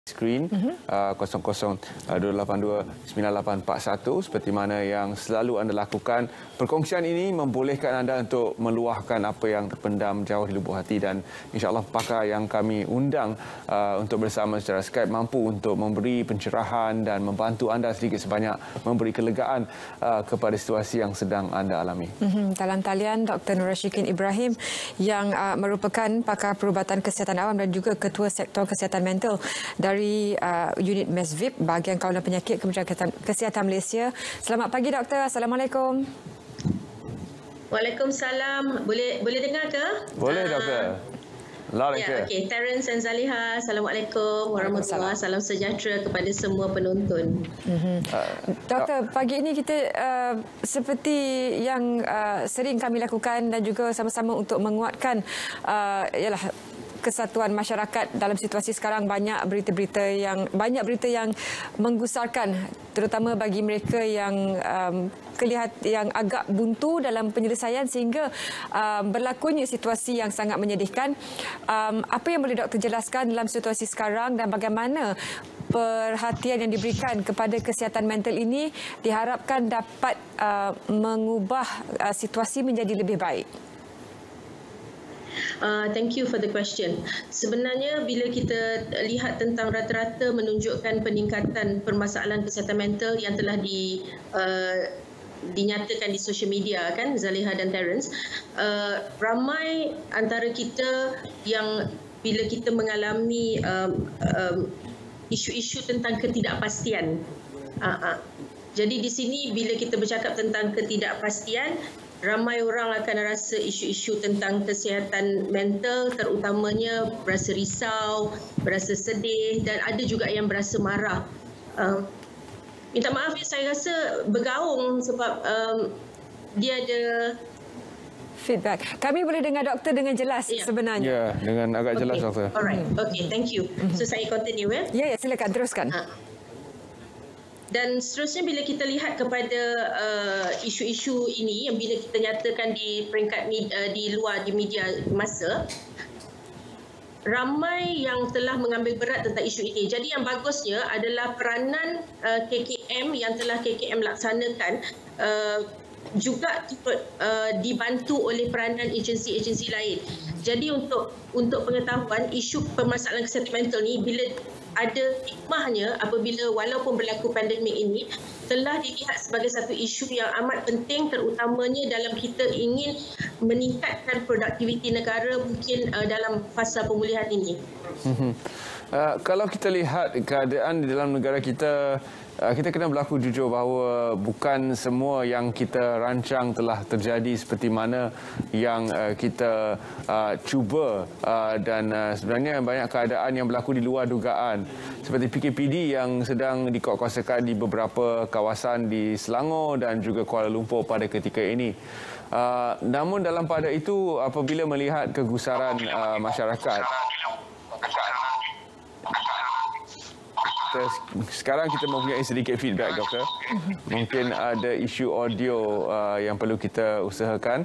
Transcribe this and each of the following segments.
skrin 0028298841 seperti mana yang selalu anda lakukan. Perkongsian ini membolehkan anda untuk meluahkan apa yang terpendam jauh di lubuk hati, dan insya-Allah pakar yang kami undang untuk bersama secara Skype mampu untuk memberi pencerahan dan membantu anda sedikit sebanyak, memberi kelegaan kepada situasi yang sedang anda alami. Dalam talian Dr. Nur Rashikin Ibrahim yang merupakan pakar perubatan kesihatan awam dan juga ketua sektor kesihatan mental dari unit MESVIP bahagian kawalan penyakit Kementerian Kesihatan Malaysia. Selamat pagi doktor. Assalamualaikum. Waalaikumsalam. Boleh dengar ke? Boleh doktor. Ya, okey. Terence dan Zaliha, Assalamualaikum warahmatullahi wabarakatuh. Salam sejahtera kepada semua penonton. Doktor, pagi ini kita seperti yang sering kami lakukan dan juga sama-sama untuk menguatkan ialah kesatuan masyarakat dalam situasi sekarang. Banyak berita yang menggusarkan, terutama bagi mereka yang yang agak buntu dalam penyelesaian sehingga berlakunya situasi yang sangat menyedihkan. Apa yang boleh doktor jelaskan dalam situasi sekarang dan bagaimana perhatian yang diberikan kepada kesihatan mental ini diharapkan dapat mengubah situasi menjadi lebih baik? Thank you for the question. Sebenarnya bila kita lihat tentang rata-rata menunjukkan peningkatan permasalahan kesihatan mental yang telah dinyatakan di social media kan, Zaliha dan Terence, ramai antara kita yang bila kita mengalami isu-isu tentang ketidakpastian. Jadi di sini bila kita bercakap tentang ketidakpastian, ramai orang akan rasa isu-isu tentang kesihatan mental terutamanya berasa risau, berasa sedih dan ada juga yang berasa marah. Minta maaf ya, saya rasa bergaung sebab dia ada feedback. Kami boleh dengar doktor dengan jelas sebenarnya. Ya, dengan agak jelas doktor. Alright. Okay, thank you. So saya continue Ya, silakan teruskan. Dan seterusnya bila kita lihat kepada isu-isu ini yang bila kita nyatakan di peringkat di luar di media masa, ramai yang telah mengambil berat tentang isu ini. Jadi yang bagusnya adalah peranan KKM yang telah KKM laksanakan juga dibantu oleh peranan agensi-agensi lain. Jadi untuk pengetahuan, isu permasalahan kesihatan mental ni bila ada hikmahnya apabila walaupun berlaku pandemik ini telah dilihat sebagai satu isu yang amat penting, terutamanya dalam kita ingin meningkatkan produktiviti negara mungkin dalam fasa pemulihan ini. Kalau kita lihat keadaan di dalam negara kita, kita kena berlaku jujur bahawa bukan semua yang kita rancang telah terjadi seperti mana yang kita cuba, dan sebenarnya banyak keadaan yang berlaku di luar dugaan seperti PKPD yang sedang dikuatkuasakan di beberapa kawasan di Selangor dan juga Kuala Lumpur pada ketika ini. Namun dalam pada itu, apabila melihat kegusaran masyarakat, sekarang kita mempunyai sedikit feedback doktor. Mungkin ada isu audio yang perlu kita usahakan.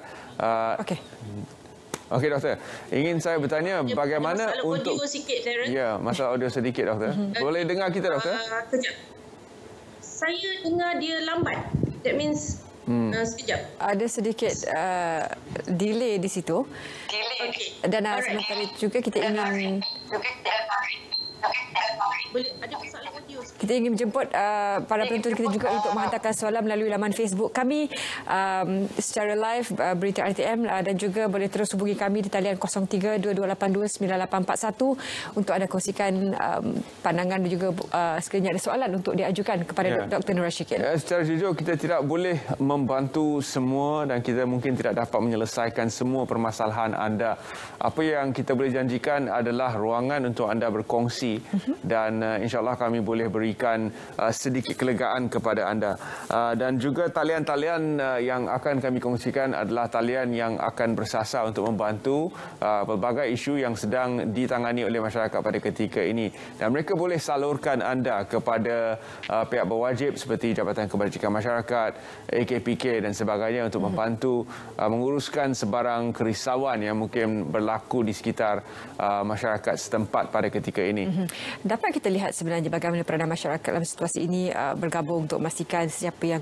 Okey doktor, ingin saya bertanya bagaimana masalah untuk audio sikit, Darren. Ya, masalah audio sedikit doktor. Boleh dengar kita doktor? Kejap. Saya dengar dia lambat. That means sekejap. Ada sedikit delay di situ. Okey. Dan sementara itu juga kita ingin Ada masalah audio. Kita ingin menjemput para penonton kita juga untuk menghantarkan soalan melalui laman Facebook kami secara live, Berita RTM, dan juga boleh terus hubungi kami di talian 0322829841 untuk anda kongsikan pandangan dan juga sekiranya ada soalan untuk diajukan kepada Dr. Nur Rashikin. Secara jujur, kita tidak boleh membantu semua dan kita mungkin tidak dapat menyelesaikan semua permasalahan anda. Apa yang kita boleh janjikan adalah ruangan untuk anda berkongsi dan insya-Allah kami boleh berikan sedikit kelegaan kepada anda. Dan juga talian-talian yang akan kami kongsikan adalah talian yang akan bersasar untuk membantu pelbagai isu yang sedang ditangani oleh masyarakat pada ketika ini. Dan mereka boleh salurkan anda kepada pihak berwajib seperti Jabatan Kebajikan Masyarakat, AKPK dan sebagainya untuk membantu menguruskan sebarang kerisauan yang mungkin berlaku di sekitar masyarakat setempat pada ketika ini. Dapat kita lihat sebenarnya bagaimana peranan masyarakat dalam situasi ini bergabung untuk memastikan siapa yang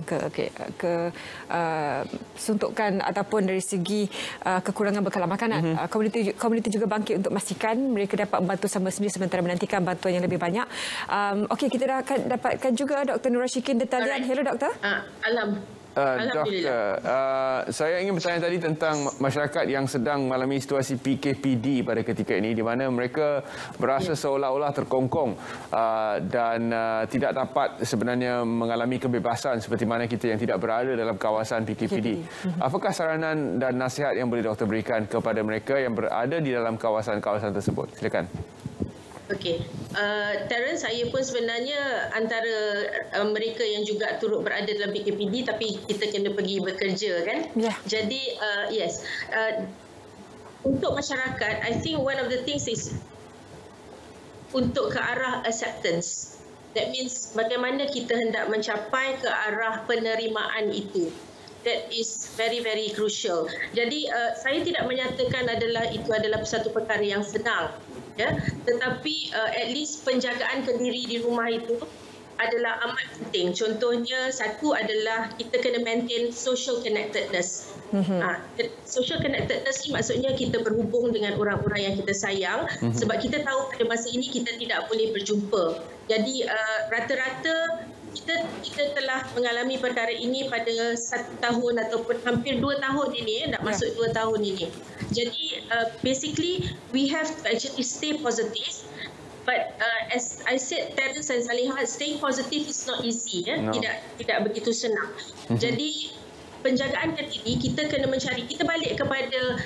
suntukan ataupun dari segi kekurangan bekalan makanan. Komuniti juga bangkit untuk memastikan mereka dapat membantu sama sendiri sementara menantikan bantuan yang lebih banyak. Okey, kita dah akan dapatkan juga Dr. Nur Rashikin detalian. Hello Doktor. Doktor, saya ingin bertanya tadi tentang masyarakat yang sedang mengalami situasi PKPD pada ketika ini di mana mereka berasa seolah-olah terkongkong dan tidak dapat sebenarnya mengalami kebebasan seperti mana kita yang tidak berada dalam kawasan PKPD. Apakah saranan dan nasihat yang boleh doktor berikan kepada mereka yang berada di dalam kawasan-kawasan tersebut? Silakan. Okey, Terence, saya pun sebenarnya antara mereka yang juga turut berada dalam PKPD tapi kita kena pergi bekerja kan. Jadi untuk masyarakat, I think one of the things is untuk ke arah acceptance. That means bagaimana kita hendak mencapai ke arah penerimaan itu. That is very, very crucial. Jadi saya tidak menyatakan itu adalah satu perkara yang senang. Ya, tetapi at least penjagaan kendiri di rumah itu adalah amat penting. Contohnya, satu adalah kita kena maintain social connectedness. Social connectedness ni maksudnya kita berhubung dengan orang-orang yang kita sayang sebab kita tahu pada masa ini kita tidak boleh berjumpa. Jadi rata-rata kita telah mengalami perkara ini pada 1 tahun ataupun hampir 2 tahun ini, nak masuk 2 tahun ini. Jadi basically we have to actually stay positive. But as I said, Terence and Saleha, staying positive is not easy. Tidak begitu senang. Jadi penjagaan kendiri kita kena mencari. Kita balik kepada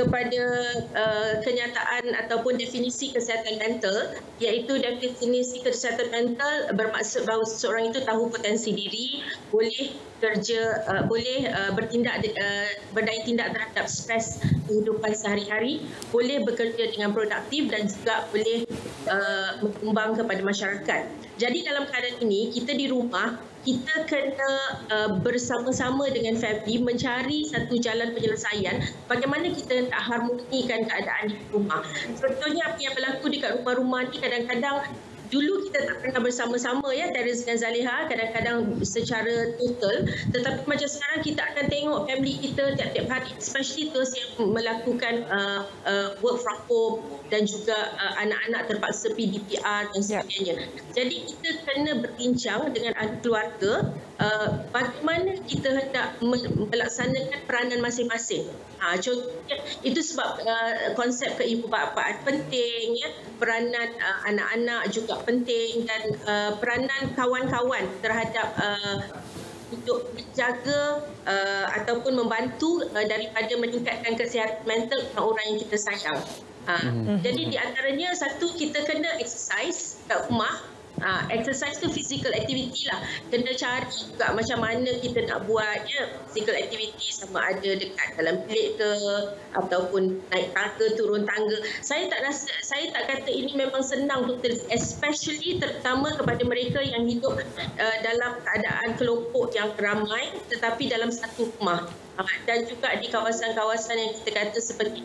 kenyataan ataupun definisi kesihatan mental, iaitu definisi kesihatan mental bermaksud bahawa seseorang itu tahu potensi diri, boleh kerja, boleh bertindak berdaya tindak terhadap stres kehidupan sehari-hari, boleh bekerja dengan produktif dan juga boleh menyumbang kepada masyarakat. Jadi dalam keadaan ini kita di rumah, kita kena bersama-sama dengan family mencari satu jalan penyelesaian bagaimana kita nak harmonikan keadaan di rumah. Contohnya apa yang berlaku dekat rumah-rumah ni, kadang-kadang dulu kita tak pernah bersama-sama ya, Terence dan Zaleha, kadang-kadang secara total, tetapi macam sekarang kita akan tengok family kita tiap-tiap hari, especially those yang melakukan work from home dan juga anak-anak terpaksa PDPR dan sebagainya. Jadi kita kena berbincang dengan ahli keluarga bagaimana kita hendak melaksanakan peranan masing-masing. Contohnya, itu sebab konsep keibubapaan penting, ya, peranan anak-anak juga penting dan peranan kawan-kawan terhadap untuk menjaga ataupun membantu daripada meningkatkan kesihatan mental orang yang kita sayang. Jadi di antaranya satu, kita kena exercise kat rumah. Exercise tu physical activity lah. Kena cari juga macam mana kita nak buat physical activity, sama ada dekat dalam bilik ke ataupun naik tangga, turun tangga. Saya tak kata ini memang senang totally, especially terutama kepada mereka yang hidup dalam keadaan kelompok yang ramai tetapi dalam satu rumah. Dan juga di kawasan-kawasan yang kita kata seperti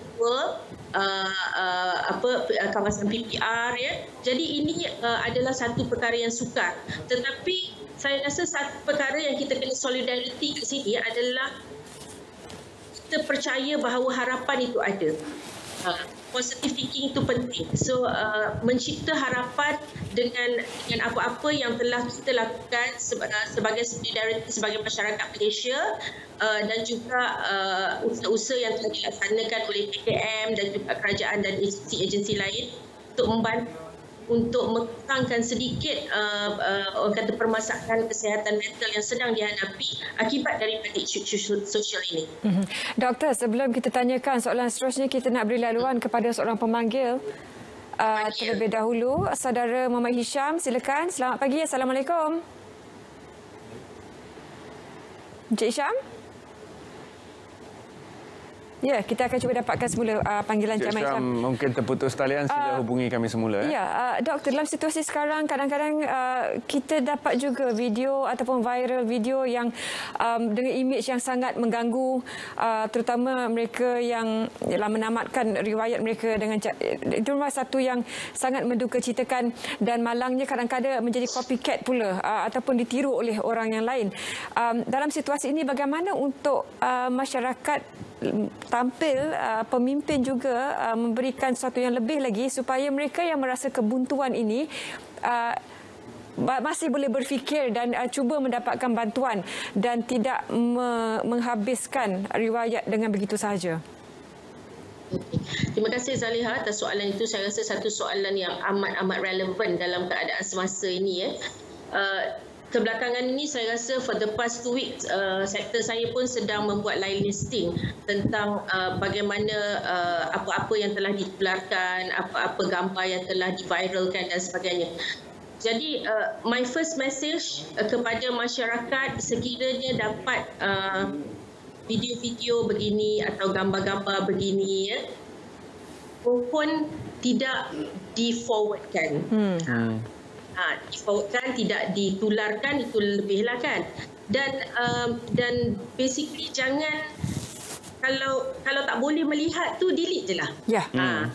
kawasan PPR ya. Jadi ini adalah satu perkara yang sukar. Tetapi saya rasa satu perkara yang kita kena solidariti kat sini adalah kita percaya bahawa harapan itu ada. Positive thinking itu penting. So mencipta harapan dengan apa-apa yang telah kita lakukan sebagai solidariti sebagai masyarakat Malaysia dan juga usaha-usaha yang telah dilaksanakan oleh PKM dan juga kerajaan dan agensi-agensi lain untuk membantu untuk mengurangkan sedikit orang kata permasalahan kesihatan mental yang sedang dihadapi akibat daripada isu sosial ini. Doktor, sebelum kita tanyakan soalan seterusnya, kita nak beri laluan kepada seorang pemanggil. Terlebih dahulu, saudara Muhammad Hisham, silakan. Selamat pagi. Assalamualaikum. Encik Hisham? Ya, kita akan cuba dapatkan semula panggilan Encik Hisham. Mungkin terputus talian, sila hubungi kami semula. Ya, doktor, dalam situasi sekarang kadang-kadang kita dapat juga video ataupun viral video yang dengan imej yang sangat mengganggu, terutama mereka yang menamatkan riwayat mereka dengan itu memang satu yang sangat mendukacitakan dan malangnya kadang-kadang menjadi copycat pula ataupun ditiru oleh orang yang lain. Dalam situasi ini bagaimana untuk masyarakat tampil pemimpin juga memberikan sesuatu yang lebih lagi supaya mereka yang merasa kebuntuan ini masih boleh berfikir dan cuba mendapatkan bantuan dan tidak menghabiskan riwayat dengan begitu sahaja. Terima kasih Zaliha atas soalan itu. Saya rasa satu soalan yang amat relevan dalam keadaan semasa ini. Kebelakangan ini saya rasa for the past 2 weeks sektor saya pun sedang membuat live listing tentang bagaimana apa-apa yang telah ditularkan, apa-apa gambar yang telah diviralkan dan sebagainya. Jadi my first message kepada masyarakat, sekiranya dapat video-video begini atau gambar-gambar begini pun tidak di-forwardkan. Diforwardkan, tidak ditularkan, itu lebihlah kan. Dan basically jangan, kalau tak boleh melihat tu delete je lah. Ya.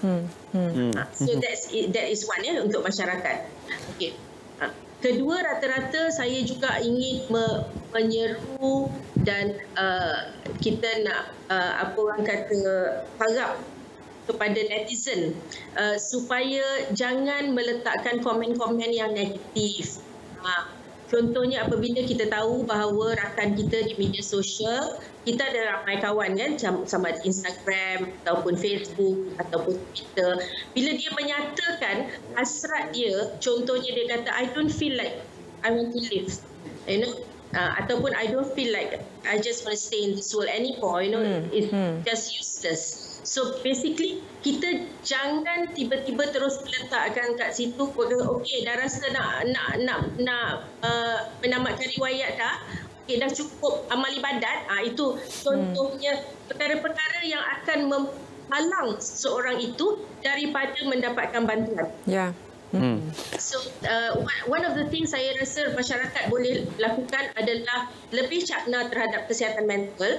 So that is one untuk masyarakat. Okey. Kedua, rata-rata saya juga ingin menyeru dan kita nak apa orang kata harap kepada netizen supaya jangan meletakkan komen-komen yang negatif. Contohnya apabila kita tahu bahawa rakan kita di media sosial, kita ada ramai kawan kan, sama di Instagram ataupun Facebook ataupun Twitter. Bila dia menyatakan hasrat dia, contohnya dia kata I don't feel like I want to live, ataupun I don't feel like I just want to stay in this world anymore, it's just useless. So basically kita jangan tiba-tiba terus meletakkan kat situ, okey dah rasa nak menamatkan riwayat dah, okey dah cukup amal ibadat. Itu contohnya perkara-perkara yang akan menghalang seorang itu daripada mendapatkan bantuan. Ya. So one of the things saya rasa masyarakat boleh lakukan adalah lebih cakna terhadap kesihatan mental.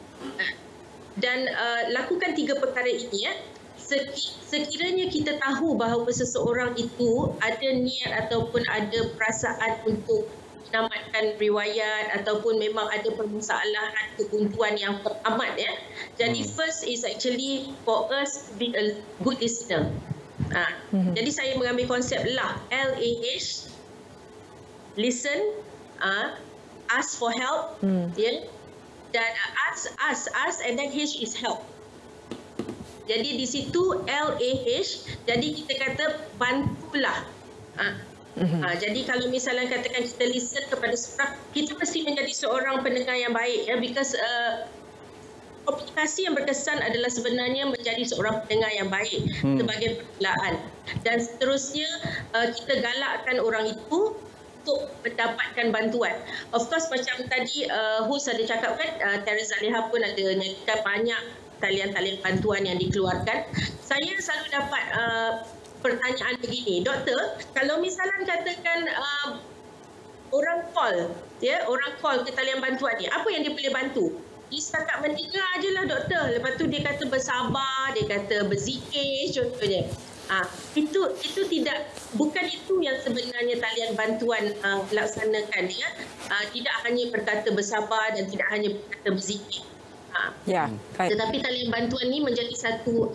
Dan lakukan 3 perkara ini. Sekiranya kita tahu bahawa seseorang itu ada niat ataupun ada perasaan untuk menamatkan riwayat ataupun memang ada permasalahan kebuntuan yang teramat Jadi first is actually for us to be a good listener. Jadi saya mengambil konsep LAH, listen, ask for help, dan ask and then H is help. Jadi di situ LAH, jadi kita kata bantulah. Jadi kalau misalnya katakan kita listen kepada seorang, kita mesti menjadi seorang pendengar yang baik because komunikasi yang berkesan adalah sebenarnya menjadi seorang pendengar yang baik sebagai permulaan. Dan seterusnya kita galakkan orang itu untuk mendapatkan bantuan. Of course macam tadi host ada cakap kan, Teresa Zaliha pun ada nyatakan banyak talian-talian bantuan yang dikeluarkan. Saya selalu dapat pertanyaan begini, doktor, kalau misalnya katakan orang call ke talian bantuan ni, apa yang dia boleh bantu? Dia setakat mendengar je lah doktor. Lepas tu dia kata bersabar, dia kata berzikir contohnya. Itu tidak, bukan itu yang sebenarnya talian bantuan laksanakan. Tidak hanya berkata bersabar dan tidak hanya berkata berzikir. Tetapi talian bantuan ni menjadi satu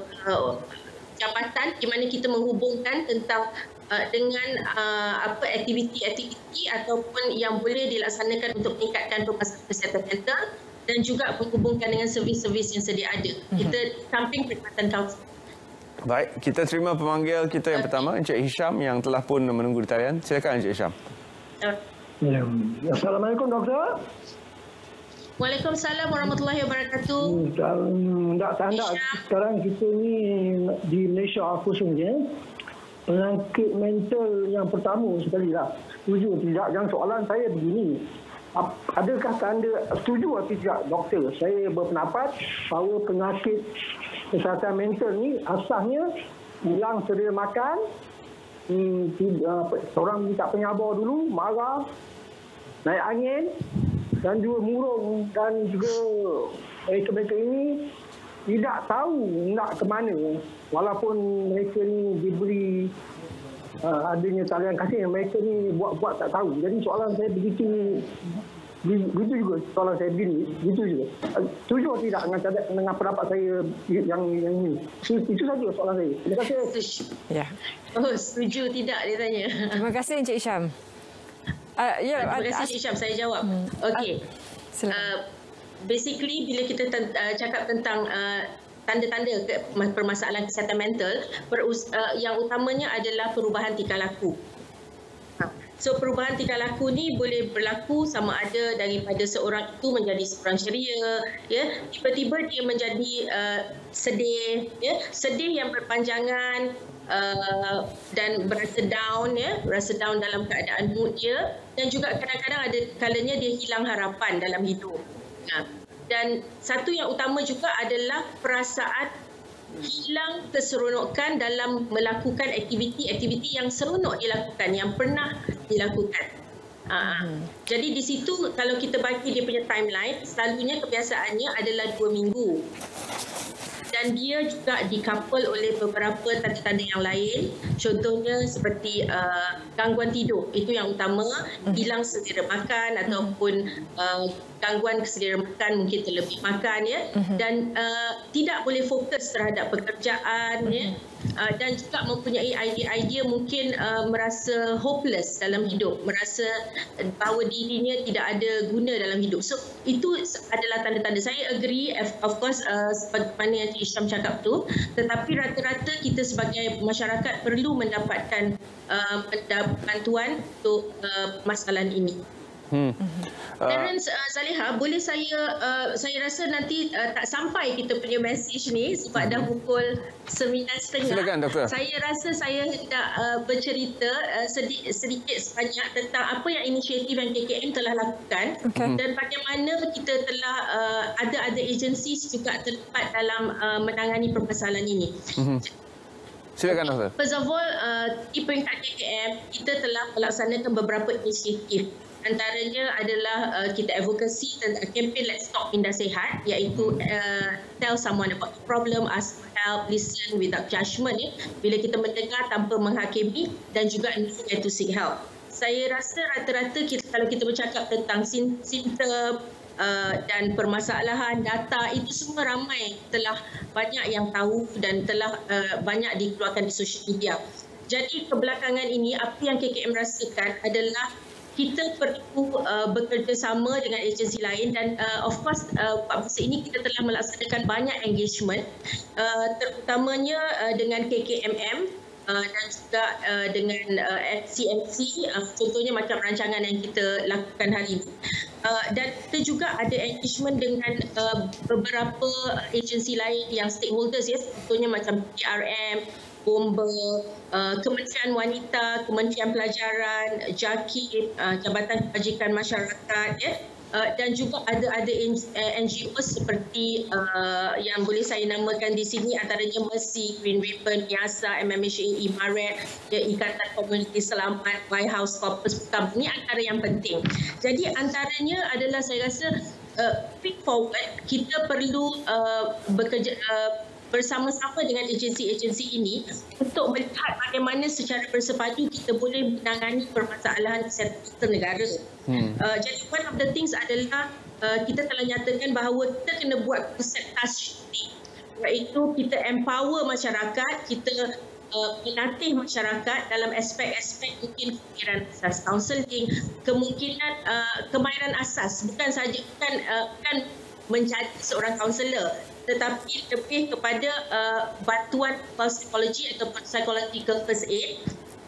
jabatan di mana kita menghubungkan tentang dengan aktiviti-aktiviti ataupun yang boleh dilaksanakan untuk meningkatkan permasalahan kesihatan mental dan juga menghubungkan dengan servis-servis yang sedia ada. Kita samping perkhidmatan kaunseling. Baik, kita terima pemanggil kita yang pertama, Encik Hisham yang telah pun menunggu di talian. Silakan Encik Hisham. Assalamualaikum doktor. Waalaikumsalam warahmatullahi wabarakatuh. Sekarang kita ni di Malaysia khususnya, penyakit mental yang pertama sekali lah. Setuju tidak? Yang soalan saya begini. Adakah tanda setuju atau tidak doktor? Saya berpendapat bahawa penyakit kesihatan mental ni asasnya hilang sedia makan, seorang tak penyabar dulu, marah, naik angin dan juga murung, dan juga mereka ini tidak tahu nak ke mana walaupun mereka ni diberi adanya talian kasih, mereka ni buat-buat tak tahu. Jadi soalan saya begitu juga soalan saya begini, begitu juga. Setuju atau tidak dengan pendapat saya yang ini? Itu saja soalan saya. Terima kasih. Ya. Oh, setuju tidak dia tanya. Terima kasih Encik Isham. Terima kasih Encik Isham, saya jawab. Okey. Basically bila kita cakap tentang tanda-tanda permasalahan kesihatan mental, yang utamanya adalah perubahan tingkah laku. So perubahan tingkah laku ni boleh berlaku sama ada daripada seorang itu menjadi seorang ceria, ya, tiba-tiba dia menjadi sedih, ya, sedih yang berpanjangan, dan berasa down, ya, berasa down dalam keadaan mood dia, dan juga kadang-kadang ada kalanya dia hilang harapan dalam hidup. Dan satu yang utama juga adalah perasaan hilang keseronokan dalam melakukan aktiviti-aktiviti yang seronok dilakukan, yang pernah dilakukan. Jadi di situ kalau kita bagi dia punya timeline, selalunya kebiasaannya adalah 2 minggu. Dan dia juga dikapal oleh beberapa tanda-tanda yang lain. Contohnya seperti gangguan tidur. Itu yang utama. Hilang selera makan ataupun gangguan selera makan, mungkin terlebih makan, ya. Dan tidak boleh fokus terhadap pekerjaan, ya. Dan juga mempunyai idea-idea mungkin merasa hopeless dalam hidup, merasa bahawa dirinya tidak ada guna dalam hidup. So itu adalah tanda-tanda. Saya agree, of course, sebagaimana yang Cik Isham cakap tu, tetapi rata-rata kita sebagai masyarakat perlu mendapatkan bantuan untuk masalah ini. Terence, Zaliha, boleh saya rasa nanti tak sampai kita punya message ni sebab dah pukul 9.30. Silakan, Doktor. Saya rasa saya hendak bercerita sedikit sebanyak tentang apa yang inisiatif yang KKM telah lakukan, dan bagaimana kita telah ada agensi juga terlibat dalam menangani permasalahan ini. Silakan, Doktor. First of all, di peringkat KKM kita telah melaksanakan beberapa inisiatif. Antaranya adalah kita advokasi tentang kempen Let's Talk Minda Sehat, iaitu tell someone about the problem, ask for help, listen without judgment, ya. Bila kita mendengar tanpa menghakimi, dan juga know to seek help. Saya rasa rata-rata kalau kita bercakap tentang simptom dan permasalahan data, itu semua ramai telah banyak yang tahu dan telah banyak dikeluarkan di social media. Jadi kebelakangan ini apa yang KKM rasakan adalah kita perlu bekerjasama dengan agensi lain, dan of course masa ini kita telah melaksanakan banyak engagement, terutamanya dengan KKMM dan juga dengan FCMC, contohnya macam rancangan yang kita lakukan hari ini. Dan kita juga ada engagement dengan beberapa agensi lain yang stakeholders, ya, contohnya macam PRM, Bomba, Kementerian Wanita, Kementerian Pelajaran, JAKIM, Jabatan Kebajikan Masyarakat, ya. Dan juga ada NGO seperti yang boleh saya namakan di sini, antaranya Mercy, Green Ribbon, YASA, MMHAE, MARET, ya, Ikatan Komuniti Selamat, White House, Corpus Putam. Ini antara yang penting. Jadi antaranya adalah saya rasa quick forward, kita perlu bekerja bersama-sama dengan agensi-agensi ini untuk melihat bagaimana secara bersepadu kita boleh menangani permasalahan kesihatan negara. Jadi one of the things adalah kita telah nyatakan bahawa kita kena buat konsep task shifting, iaitu kita empower masyarakat, kita melatih masyarakat dalam aspek-aspek mungkin kemahiran asas counselling, kemungkinan kemahiran asas, bukan menjadi seorang kaunselor, tetapi lebih kepada bantuan psikologi atau psychological first aid.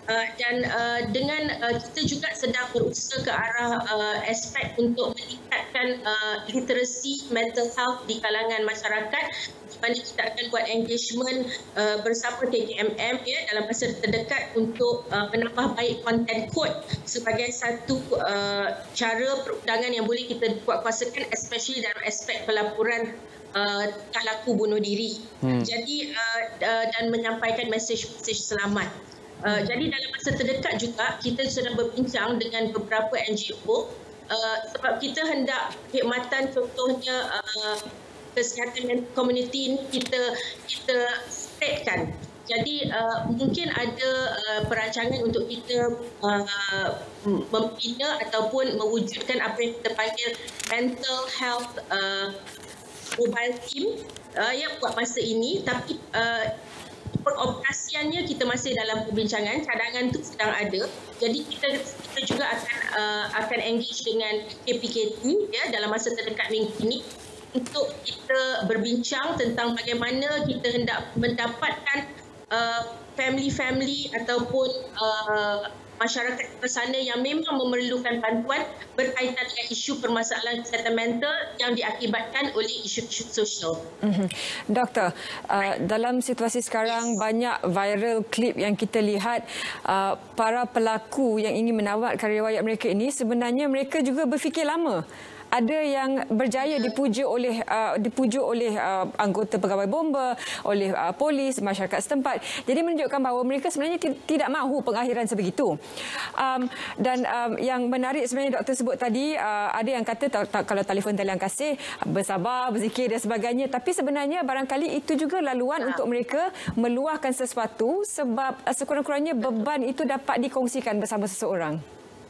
Dan dengan kita juga sedang berusaha ke arah aspek untuk meningkatkan meningkatkan literasi mental health di kalangan masyarakat, di mana kita akan buat engagement bersama KKMM dalam masa terdekat untuk menambah baik content code sebagai satu cara perundangan yang boleh kita kuatkuasakan, especially dalam aspek pelaporan tingkah laku bunuh diri. Jadi dan menyampaikan mesej-mesej selamat. Jadi dalam masa terdekat juga kita sedang berbincang dengan beberapa NGO sebab kita hendak khidmatan, contohnya kesihatan komuniti ini kita spreadkan. Jadi mungkin ada perancangan untuk kita membina ataupun mewujudkan apa yang kita panggil mental health mobile team yang buat masa ini, tapi pengoperasiannya kita masih dalam perbincangan, cadangan tu sedang ada. Jadi kita juga akan engage dengan KPKT dalam masa terdekat minggu ini untuk kita berbincang tentang bagaimana kita hendak mendapatkan family-family ataupun masyarakat di sana yang memang memerlukan bantuan berkaitan dengan isu permasalahan kesihatan mental yang diakibatkan oleh isu-isu sosial. Doktor, dalam situasi sekarang banyak viral klip yang kita lihat para pelaku yang ingin menawarkan riwayat mereka ini sebenarnya mereka juga berfikir lama. Ada yang berjaya dipuja oleh anggota pegawai bomba, oleh polis, masyarakat setempat. Jadi menunjukkan bahawa mereka sebenarnya tidak mahu pengakhiran sebegitu. Dan yang menarik sebenarnya doktor sebut tadi, ada yang kata kalau telefon talian kasih, bersabar, berzikir dan sebagainya. Tapi sebenarnya barangkali itu juga laluan untuk mereka meluahkan sesuatu sebab sekurang-kurangnya beban itu dapat dikongsikan bersama seseorang.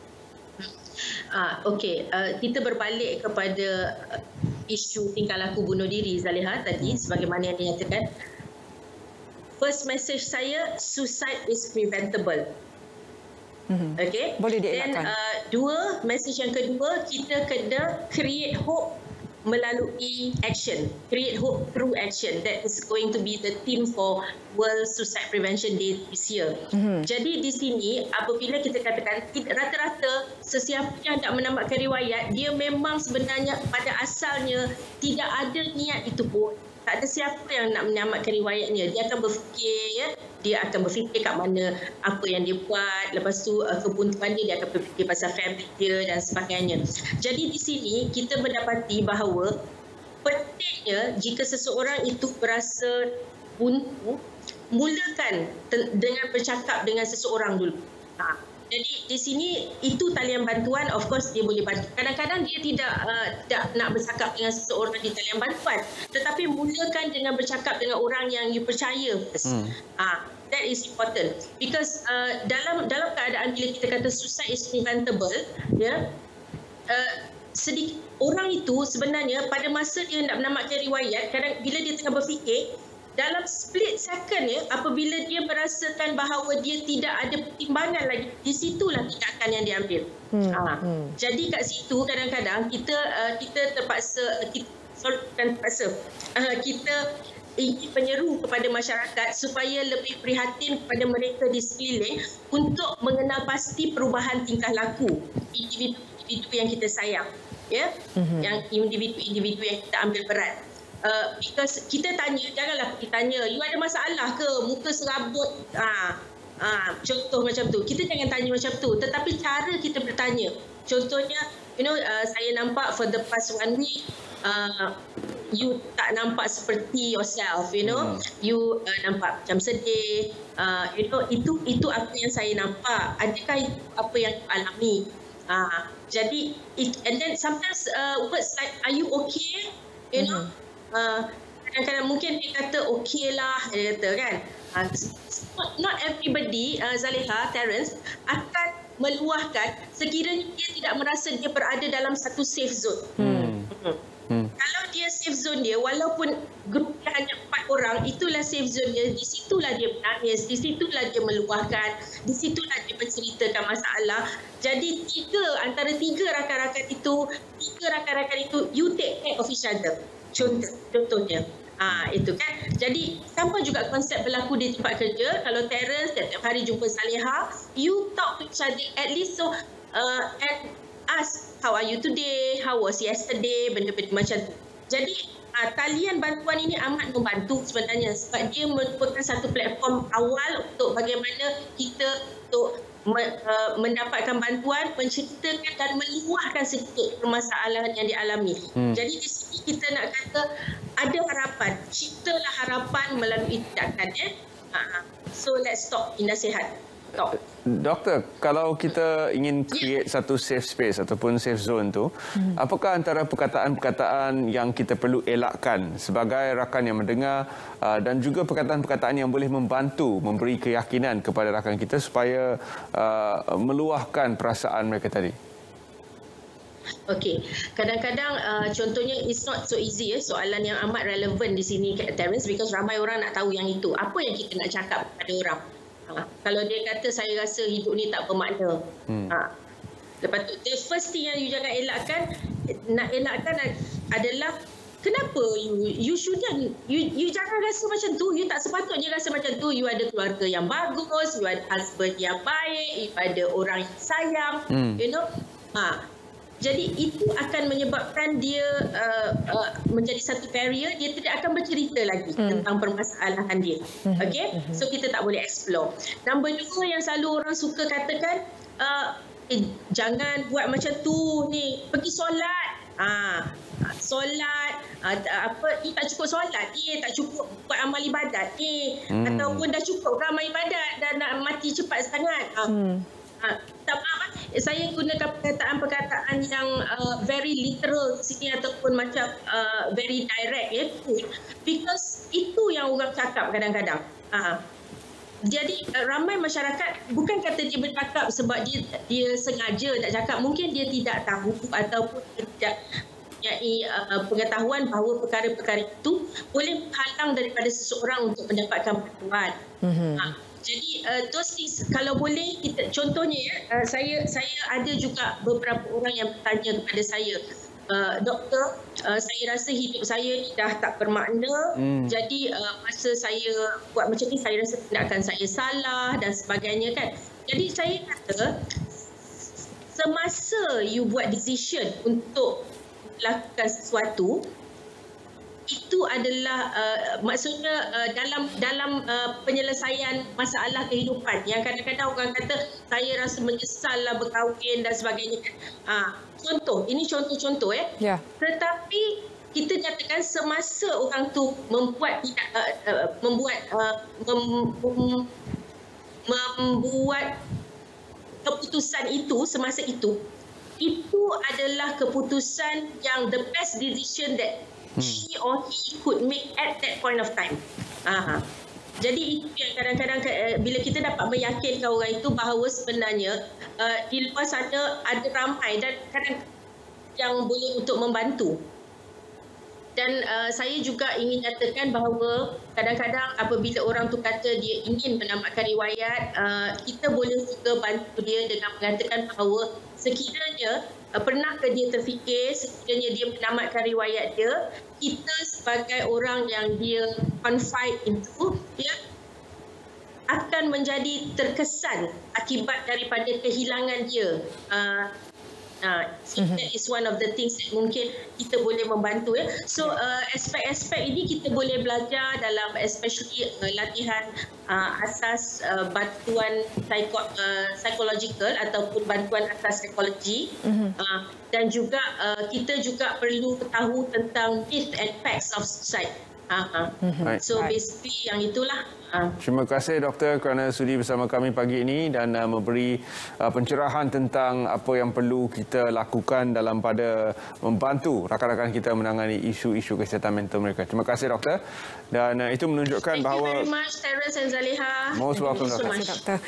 Okey, kita berbalik kepada isu tingkah laku bunuh diri Zaliha tadi sebagaimana yang dinyatakan. First message saya, suicide is preventable. Okey. Boleh dielakkan. Dan message yang kedua, kita kena create hope melalui action. Create hope through action. That is going to be the theme for World Suicide Prevention Day this year. Jadi di sini apabila kita katakan rata-rata sesiapa yang hendak menamatkan riwayat, dia memang sebenarnya pada asalnya tidak ada niat itu pun. Tak ada siapa yang nak menamatkan riwayatnya. Dia akan berfikir, dia akan berfikir kat mana apa yang dia buat. Lepas tu kebuntuan dia akan berfikir pasal family dia dan sebagainya. Jadi di sini kita mendapati bahawa pentingnya jika seseorang itu berasa buntu, mulakan dengan bercakap dengan seseorang dulu. Jadi di sini itu talian bantuan, of course dia boleh bantu. Kadang-kadang dia tidak nak bercakap dengan seseorang di talian bantuan, tetapi mulakan dengan bercakap dengan orang yang you percaya. That is important because dalam keadaan bila kita kata suicide is preventable, sedikit orang itu sebenarnya pada masa dia hendak menamatkan riwayat, kadang bila dia tengah berfikir, dalam split second apabila dia merasakan bahawa dia tidak ada pertimbangan lagi, di situlah tindakan yang diambil. Jadi kat situ kadang-kadang kita terpaksa, kita ingin menyeru kepada masyarakat supaya lebih prihatin kepada mereka di sekeliling untuk mengenal pasti perubahan tingkah laku individu-individu yang kita sayang, yang individu-individu yang kita ambil berat. Because kita tanya, janganlah kita tanya, you ada masalah ke, muka serabut, contoh macam tu. Kita jangan tanya macam tu, tetapi cara kita bertanya. Contohnya, saya nampak for the past 1 week, you tak nampak seperti yourself, you nampak macam sedih, itu apa yang saya nampak, adakah itu apa yang you alami? Jadi, and then sometimes words like, are you okay? Kadang-kadang mungkin dia kata okey lah, dia kata kan. Not everybody, Zaliha, Terence, akan meluahkan sekiranya dia tidak merasa dia berada dalam satu safe zone. Kalau dia safe zone dia, walaupun grup dia hanya 4 orang, itulah safe zone dia. Di situlah dia menangis, di situlah dia meluahkan, di situlah dia menceritakan masalah. Jadi antara tiga rakan-rakan itu, you take care of each other. Contohnya. Itu kan. Jadi sama juga konsep berlaku di tempat kerja. Kalau Terence setiap hari jumpa Zaliha, you talk to each other at least, so and ask, how are you today, how was yesterday, benda-benda macam tu. Jadi talian bantuan ini amat membantu sebenarnya sebab dia merupakan satu platform awal untuk bagaimana kita untuk mendapatkan bantuan, menceritakan dan meluahkan sedikit permasalahan yang dialami. Jadi di sini kita nak kata ada harapan, ciptalah harapan melalui tindakan. So let's talk in nasihat. Doktor, kalau kita ingin create satu safe space ataupun safe zone tu, apakah antara perkataan-perkataan yang kita perlu elakkan sebagai rakan yang mendengar dan juga perkataan-perkataan yang boleh membantu memberi keyakinan kepada rakan kita supaya meluahkan perasaan mereka tadi? Okey, kadang-kadang contohnya it's not so easy soalan yang amat relevan di sini Terence, because ramai orang nak tahu yang itu. Apa yang kita nak cakap kepada orang? Kalau dia kata saya rasa hidup ni tak bermakna. Lepas tu the first thing yang you jangan elakkan, nak elakkan adalah kenapa you shouldn't, you jangan rasa macam tu. You tak sepatutnya rasa macam tu. You ada keluarga yang bagus, you ada husband yang baik, you ada orang yang sayang, you know. Jadi itu akan menyebabkan dia menjadi satu barrier, dia tidak akan bercerita lagi tentang permasalahan dia. Okey? So kita tak boleh explore. Nombor 2 yang selalu orang suka katakan, jangan buat macam tu ni, pergi solat. Solat ni tak cukup solat ni, tak cukup buat amal ibadat ni, ataupun dah cukup amal ibadat dan nak mati cepat sangat. Tak faham, saya gunakan perkataan-perkataan yang very literal di sini ataupun macam very direct because itu yang orang cakap kadang-kadang. Jadi ramai masyarakat bukan kata dia bercakap sebab dia sengaja tak cakap, mungkin dia tidak tahu ataupun tidak mempunyai pengetahuan bahawa perkara-perkara itu boleh menghalang daripada seseorang untuk mendapatkan bantuan. Jadi those things kalau boleh kita, contohnya saya ada juga beberapa orang yang bertanya kepada saya, doktor, saya rasa hidup saya ni dah tak bermakna. Jadi masa saya buat macam ni saya rasa tindakan saya salah dan sebagainya kan. Jadi saya kata semasa you buat decision untuk lakukan sesuatu, itu adalah maksudnya dalam penyelesaian masalah kehidupan yang kadang-kadang orang kata saya rasa menyesal lah berkahwin dan sebagainya. Contoh, ini contoh-contoh Tetapi kita nyatakan semasa orang tu membuat keputusan itu semasa itu adalah keputusan yang the best decision that she or he could make at that point of time. Jadi itu yang kadang-kadang bila kita dapat meyakinkan orang itu bahawa sebenarnya di luar sana ada ramai dan kadang yang boleh untuk membantu. Dan saya juga ingin nyatakan bahawa kadang-kadang apabila orang tu kata dia ingin menamatkan riwayat, kita boleh juga bantu dia dengan mengatakan bahawa sekiranya pernah ke dia terfikir sekiranya dia menamatkan riwayat dia, kita sebagai orang yang dia confide into, dia akan menjadi terkesan akibat daripada kehilangan dia. That is one of the things that mungkin kita boleh membantu So aspek-aspek ini kita boleh belajar dalam especially latihan asas bantuan psychological ataupun bantuan asas psikologi, dan juga kita juga perlu tahu tentang myth and facts of suicide. So basically yang itulah. Terima kasih doktor kerana sudi bersama kami pagi ini dan memberi pencerahan tentang apa yang perlu kita lakukan dalam pada membantu rakan-rakan kita menangani isu-isu kesihatan mental mereka. Terima kasih doktor, dan itu menunjukkan bahawa Thank you very much Terence and Zaliha. Most welcome, Thank you so much. Doktor.